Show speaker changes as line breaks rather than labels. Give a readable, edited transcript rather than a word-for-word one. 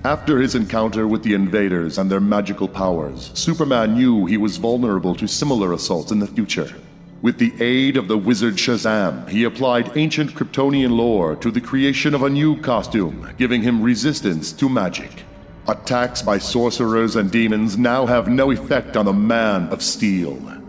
After his encounter with the invaders and their magical powers, Superman knew he was vulnerable to similar assaults in the future. With the aid of the wizard Shazam, he applied ancient Kryptonian lore to the creation of a new costume, giving him resistance to magic. Attacks by sorcerers and demons now have no effect on the Man of Steel.